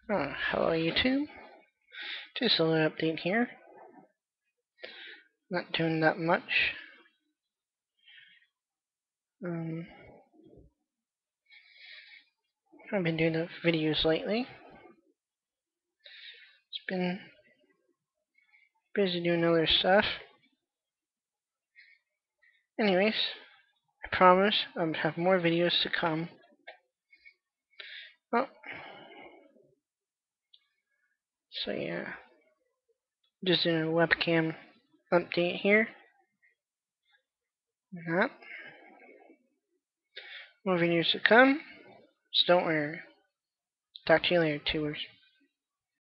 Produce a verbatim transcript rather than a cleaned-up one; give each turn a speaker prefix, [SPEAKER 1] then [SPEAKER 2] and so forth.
[SPEAKER 1] Oh, hello YouTube. Just a little update here. Not doing that much. Um, I've been doing the videos lately. It's been busy doing other stuff. Anyways, I promise I'll have more videos to come. Oh, so yeah, just doing a webcam update here. That. More videos to come. So don't worry. Talk to you later, tubers.